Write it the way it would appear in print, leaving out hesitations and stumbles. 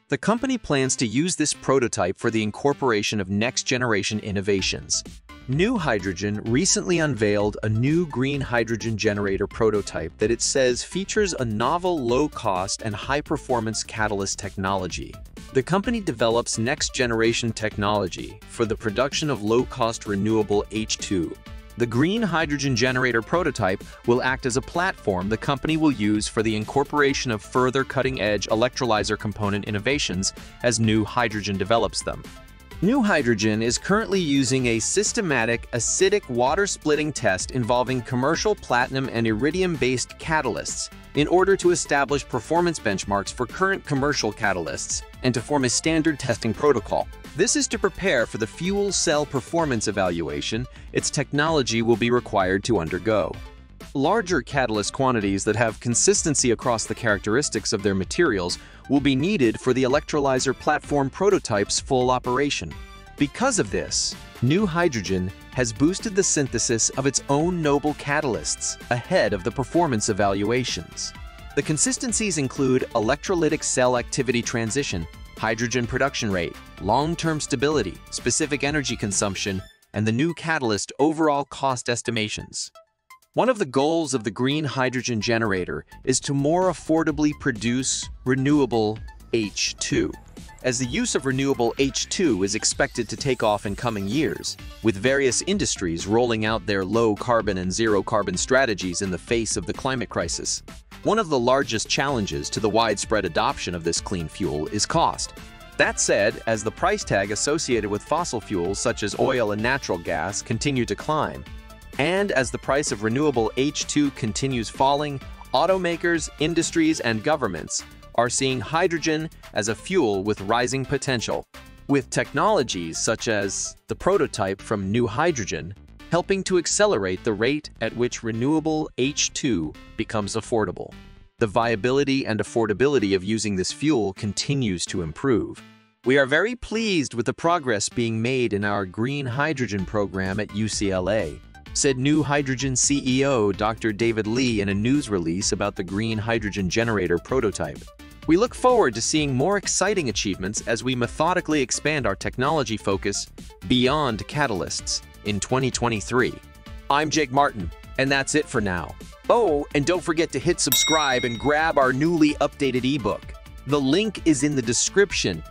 The company plans to use this prototype for the incorporation of next-generation innovations. NewHydrogen recently unveiled a new green hydrogen generator prototype that it says features a novel low-cost and high-performance catalyst technology. The company develops next-generation technology for the production of low-cost renewable H2. The green hydrogen generator prototype will act as a platform the company will use for the incorporation of further cutting-edge electrolyzer component innovations as NewHydrogen develops them. NewHydrogen is currently using a systematic acidic water splitting test involving commercial platinum and iridium-based catalysts in order to establish performance benchmarks for current commercial catalysts and to form a standard testing protocol. This is to prepare for the fuel cell performance evaluation its technology will be required to undergo. Larger catalyst quantities that have consistency across the characteristics of their materials will be needed for the electrolyzer platform prototype's full operation. Because of this, NewHydrogen has boosted the synthesis of its own noble catalysts ahead of the performance evaluations. The consistencies include electrolytic cell activity transition, hydrogen production rate, long-term stability, specific energy consumption, and the new catalyst overall cost estimations. One of the goals of the green hydrogen generator is to more affordably produce renewable H2. As the use of renewable H2 is expected to take off in coming years, with various industries rolling out their low-carbon and zero-carbon strategies in the face of the climate crisis. One of the largest challenges to the widespread adoption of this clean fuel is cost. That said, as the price tag associated with fossil fuels such as oil and natural gas continue to climb, and as the price of renewable H2 continues falling, automakers, industries, and governments are seeing hydrogen as a fuel with rising potential, with technologies such as the prototype from NewHydrogen helping to accelerate the rate at which renewable H2 becomes affordable. The viability and affordability of using this fuel continues to improve. We are very pleased with the progress being made in our green hydrogen program at UCLA, said NewHydrogen CEO Dr. David Lee in a news release about the green hydrogen generator prototype. We look forward to seeing more exciting achievements as we methodically expand our technology focus beyond catalysts in 2023. I'm Jake Martin, and that's it for now. Oh, and don't forget to hit subscribe and grab our newly updated ebook. The link is in the description.